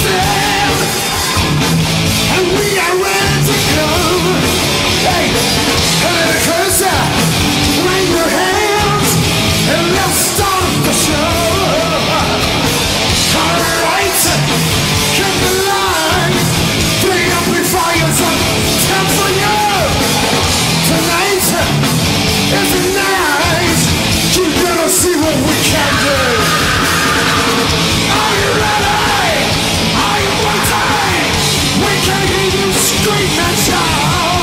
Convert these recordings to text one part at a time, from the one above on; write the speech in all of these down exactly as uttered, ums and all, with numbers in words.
Scream and shout!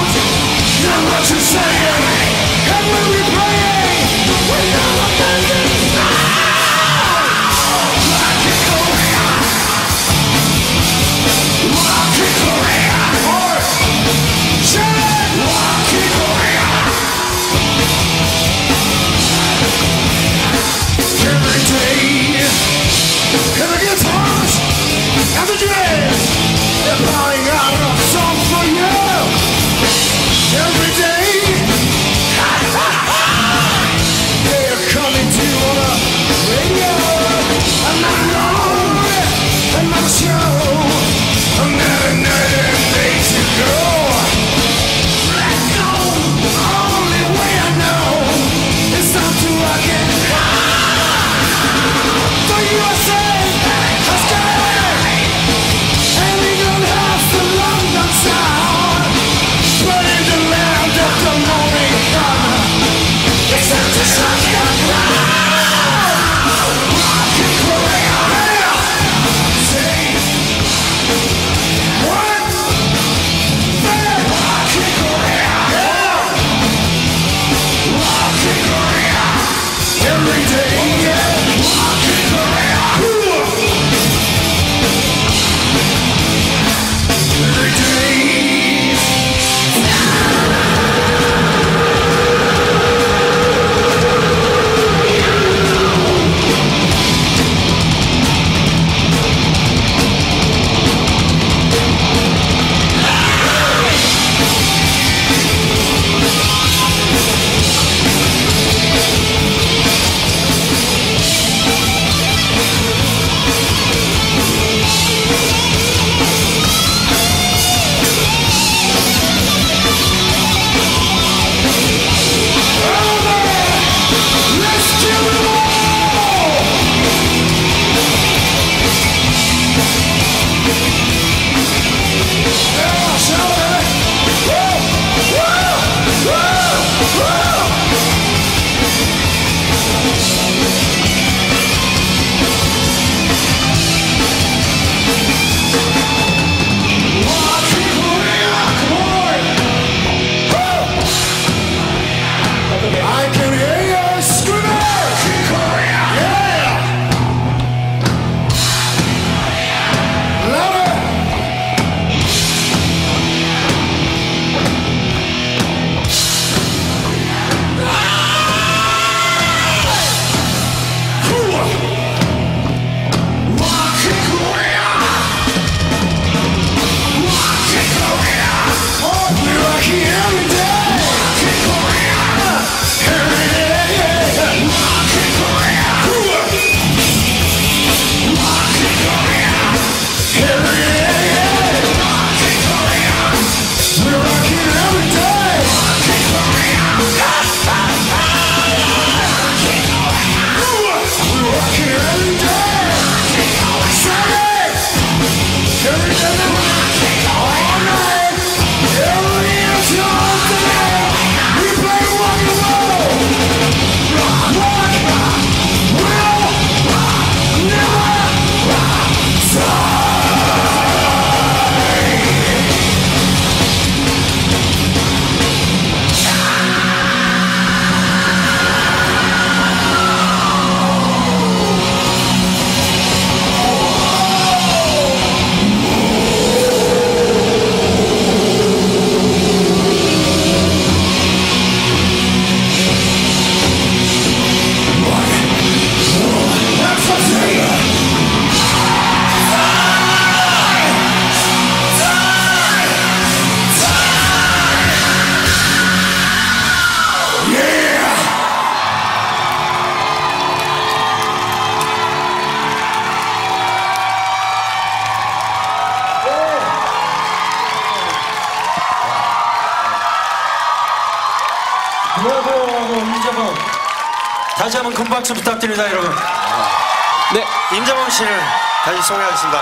다시 한번 큰 박수 부탁드립니다, 여러분. 네, 임정원 씨를 다시 소개하겠습니다.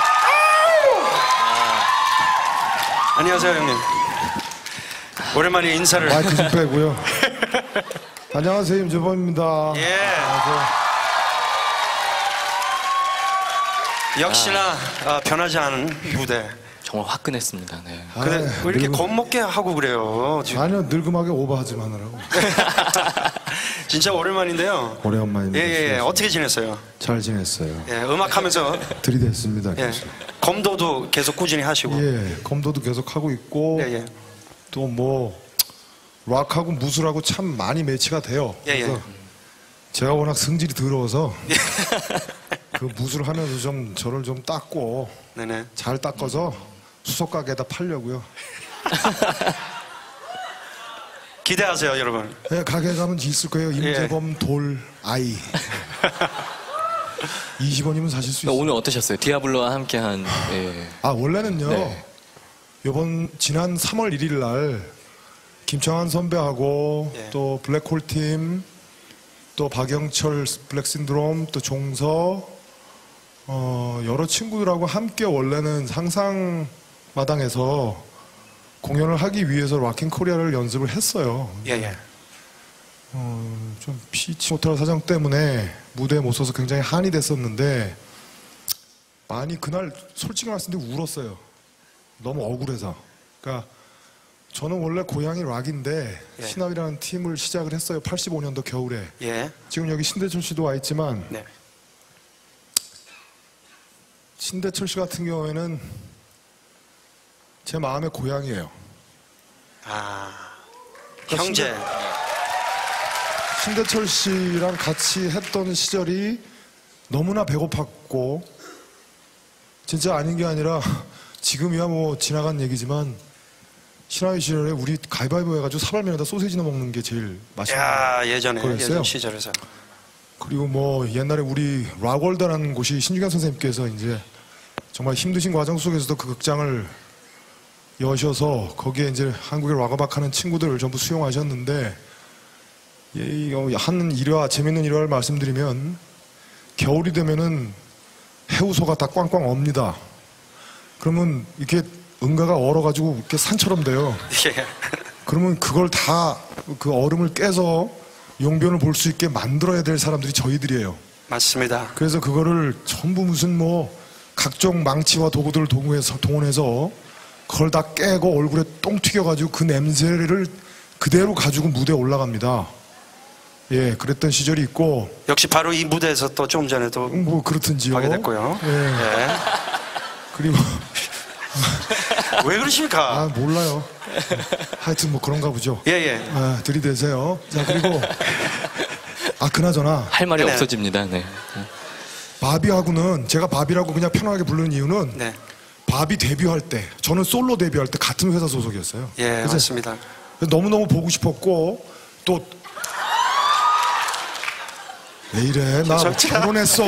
안녕하세요, 형님. 오랜만에 인사를. 마이크 좀 빼고요. 안녕하세요, 임재범입니다. 예. 안녕하세요. 역시나 아, 변하지 않은 무대. 정말 화끈했습니다. 네. 근데 아이, 왜 이렇게 늙음, 겁먹게 하고 그래요? 지금. 아니요, 늙음하게 오버하지 마느라고. 진짜 오랜만인데요. 오랜만입니다. 예, 예. 어떻게 지냈어요? 잘 지냈어요. 예, 음악하면서 들이댔습니다. 예, 검도도 계속 꾸준히 하시고. 예, 검도도 계속 하고 있고 예, 예. 또 뭐 락하고 무술하고 참 많이 매치가 돼요. 예, 그래서 예. 제가 워낙 성질이 더러워서 그 무술하면서 좀 저를 좀 닦고 네네. 잘 닦아서 수석 가게에다 팔려고요. 기대하세요, 여러분. 네, 가게 가면 있을 거예요. 임재범 예. 돌 아이. 이십 원이면 사실 수 있어요. 오늘 어떠셨어요? 디아블로와 함께한. 예. 아, 원래는요. 네. 이번 지난 삼월 일일 날 김창완 선배하고 예. 또 블랙홀 팀, 또 박영철 블랙 신드롬, 또 종서, 어, 여러 친구들하고 함께 원래는 상상마당에서 공연을 하기 위해서 락킹 코리아를 연습을 했어요. 예, 예. 어, 좀 피치 못할 사정 때문에 무대에 못 서서 굉장히 한이 됐었는데 많이 그날 솔직히 말씀드리면 울었어요. 너무 억울해서. 그러니까 저는 원래 고향이 락인데 예. 신합이라는 팀을 시작을 했어요. 팔십오 년도 겨울에. 예. 지금 여기 신대철 씨도 와 있지만 네. 신대철 씨 같은 경우에는 제 마음의 고향이에요. 아, 그러니까 형제. 신대철 씨랑 같이 했던 시절이 너무나 배고팠고 진짜 아닌 게 아니라 지금이야 뭐 지나간 얘기지만 신화의 시절에 우리 가위바위보 해가지고 사발면에다 소세지나 먹는 게 제일 맛있는 야, 예전에 거였어요. 예전 시절에서. 그리고 뭐 옛날에 우리 락월드라는 곳이 신주경 선생님께서 이제 정말 힘드신 과정 속에서도 그 극장을 여셔서 거기에 이제 한국의 락어박하는 친구들을 전부 수용하셨는데 예, 한 일화 재밌는 일화를 말씀드리면 겨울이 되면은 해우소가 다 꽝꽝 옵니다. 그러면 이렇게 응가가 얼어가지고 이렇게 산처럼 돼요. 예. 그러면 그걸 다 그 얼음을 깨서 용변을 볼 수 있게 만들어야 될 사람들이 저희들이에요. 맞습니다. 그래서 그거를 전부 무슨 뭐 각종 망치와 도구들을 동원해서, 동원해서 그걸 다 깨고 얼굴에 똥 튀겨가지고 그 냄새를 그대로 가지고 무대에 올라갑니다. 예, 그랬던 시절이 있고. 역시 바로 이 무대에서 또 좀 전에도 뭐 그렇든지요. 하게 됐고요. 예. 예. 그리고 왜 그러십니까? 아 몰라요. 하여튼 뭐 그런가 보죠. 예, 예. 아, 들이대세요. 자, 그리고 아 그나저나 할 말이 네. 없어집니다. 네. 바비하고는 제가 바비라고 그냥 편하게 부르는 이유는 네. 바비 데뷔할 때 저는 솔로 데뷔할 때 같은 회사 소속이었어요. 예, 그래서 맞습니다. 너무너무 보고 싶었고 또 왜 이래? 나 솔직하- 결혼했어.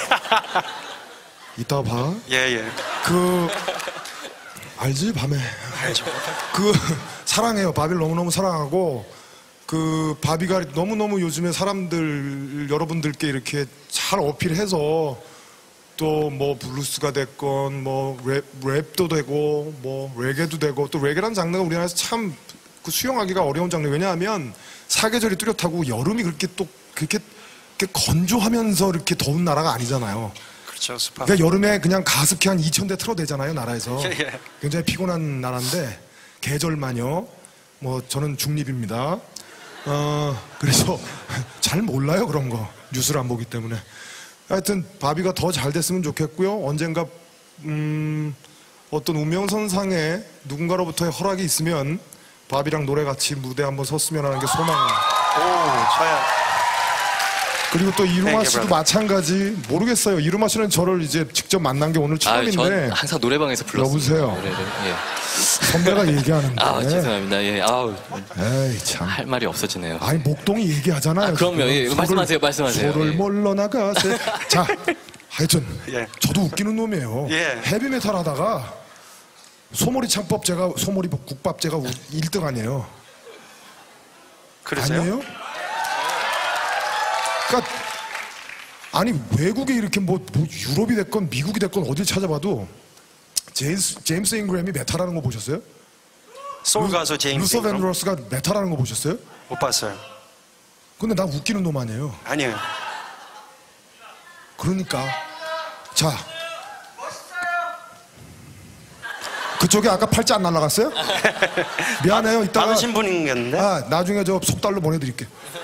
이따 봐. 예, 예. 그 알지 밤에. 알죠. 그 사랑해요. 바비를 너무너무 사랑하고 그 바비가 너무너무 요즘에 사람들 여러분들께 이렇게 잘 어필해서 또 뭐 블루스가 됐건 뭐 랩, 랩도 되고 뭐 레게도 되고 또 레게라는 장르가 우리나라에서 참 그 수용하기가 어려운 장르. 왜냐하면 사계절이 뚜렷하고 여름이 그렇게 또 그렇게, 그렇게 건조하면서 이렇게 더운 나라가 아니잖아요. 그렇죠. 스파. 그러니까 여름에 그냥 가습기 한 이천 대 틀어대잖아요, 나라에서. 예, 예. 굉장히 피곤한 나라인데 계절만요. 뭐 저는 중립입니다. 어 그래서 잘 몰라요 그런 거 뉴스를 안 보기 때문에. 하여튼 바비가 더 잘 됐으면 좋겠고요. 언젠가 음, 어떤 운명선상에 누군가로부터의 허락이 있으면 바비랑 노래 같이 무대 한번 섰으면 하는 게 소망. 오, 저야. 그리고 또 이루마 Thank you, 씨도 brother. 마찬가지. 모르겠어요. 이루마 씨는 저를 이제 직접 만난 게 오늘 아, 처음인데. 전 항상 노래방에서 불렀습니다. 여보세요? 노래를. 예. 선배가 얘기하는데. 아, 죄송합니다. 예. 아우, 에이 참. 할 말이 없어지네요. 아니 목동이 얘기하잖아요. 아, 그럼요. 지금. 예, 소를- 말씀하세요, 말씀하세요. 소를 예. 물러나가세. 자, 하여튼 예. 저도 웃기는 놈이에요. 예. 헤비메탈 하다가 소머리 창법 제가 소머리 국밥 제가 일 등 아니에요. 그러세요? 아니에요? 그러니까 아니 외국에 이렇게 뭐, 뭐 유럽이 됐건 미국이 됐건 어딜 찾아봐도 제임스, 제임스 잉그램이 메타라는 거 보셨어요? 소울 가수 제임스 루서 잉그램? 밴드러스가 메타라는 거 보셨어요? 못 봤어요. 근데 나 웃기는 놈 아니에요. 아니에요. 그러니까 자 그쪽에 아까 팔자 안 날라갔어요? 미안해요. 이따가 많으신 분이겠는데? 아 나중에 저 속달로 보내드릴게.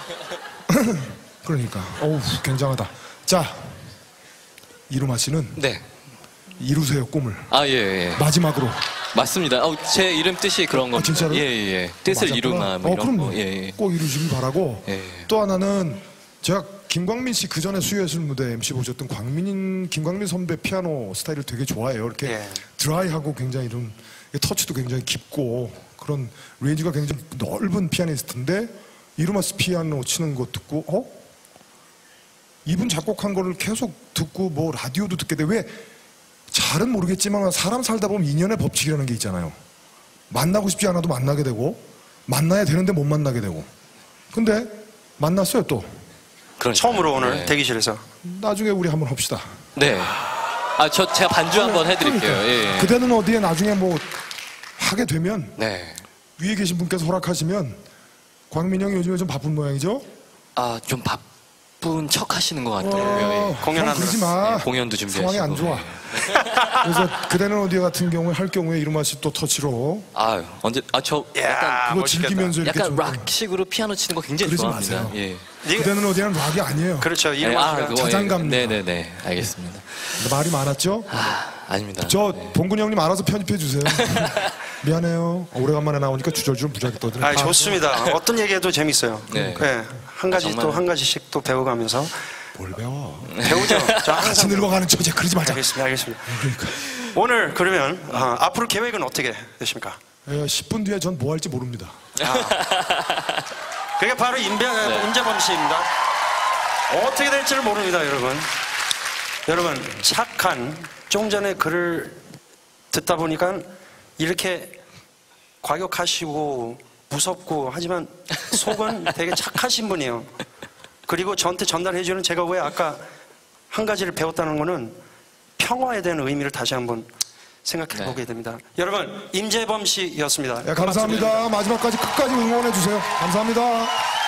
그러니까 어우 굉장하다. 자 이루마 씨는 네. 이루세요 꿈을. 아, 예, 예. 마지막으로. 맞습니다. 어, 제 이름 뜻이 그런 겁니다. 아, 진짜로요? 예, 예, 예. 뜻을 맞았구나. 이루마, 뭐 어, 이런 그럼요. 거. 예, 예. 꼭 이루시길 바라고. 예, 예. 또 하나는 제가 김광민 씨 그 전에 수요예술 무대 엠씨 보셨던 광민 김광민 선배 피아노 스타일을 되게 좋아해요. 이렇게 예. 드라이하고 굉장히 이런 터치도 굉장히 깊고 그런 레인지가 굉장히 넓은 피아니스트인데 이루마스 피아노 치는 거 듣고 어? 이분 작곡한 거를 계속 듣고 뭐 라디오도 듣게 돼. 왜? 잘은 모르겠지만 사람 살다 보면 인연의 법칙이라는 게 있잖아요. 만나고 싶지 않아도 만나게 되고 만나야 되는데 못 만나게 되고. 근데 만났어요 또. 그러니까. 처음으로 오늘 네. 대기실에서. 나중에 우리 한번 합시다. 네. 아, 저 제가 반주 한번 해드릴게요. 그러니까. 예, 예. 그대는 어디에 나중에 뭐 하게 되면 네. 위에 계신 분께서 허락하시면 광민 형이 요즘에 좀 바쁜 모양이죠? 아, 좀 바쁜 척 하시는 것 어, 같더라고요. 예. 공연하느라. 그러지 마. 예, 공연도 준비하시고. 상황이 안 좋아. 예. 그래서 그대는 어디에 같은 경우에 할 경우에 이루마 씨 또 터치로 아, 언제, 아, 저 야, 약간, 그거 멋있겠다. 즐기면서 이렇게 약간 좀 락식으로 피아노 치는 거 굉장히 그러지 좋아합니다. 마세요. 예. 네, 그대는 어디에는 락이 아니에요. 그렇죠. 네, 이루마 씨가 그거, 자장가입니다. 예. 네네네. 알겠습니다. 말이 많았죠? 아, 아닙니다. 저 네. 봉근이 형님 알아서 편집해 주세요. 미안해요. 오래간만에 나오니까 주절주절 무지하게 떠드네. 아, 좋습니다. 어떤 얘기해도 재밌어요. 네. 한 가지 정말. 또 한 가지씩 또 배워가면서 뭘 배워? 배우죠. 저 같이 항상 늙어가는 처제 그러지 말자. 알겠습니다. 알겠습니다. 그러니까 오늘 그러면 어, 앞으로 계획은 어떻게 되십니까? 예, 십 분 뒤에 전 뭐 할지 모릅니다. 그게 바로 임배, 네. 임재범 씨입니다. 어떻게 될지를 모릅니다, 여러분. 여러분, 착한, 조금 전에 글을 듣다 보니까 이렇게 과격하시고 무섭고 하지만 속은 되게 착하신 분이에요. 그리고 저한테 전달해주는 제가 왜 아까 한 가지를 배웠다는 거는 평화에 대한 의미를 다시 한번 생각해 보게 됩니다. 여러분, 임재범 씨였습니다. 예, 감사합니다. 마지막까지 끝까지 응원해 주세요. 감사합니다.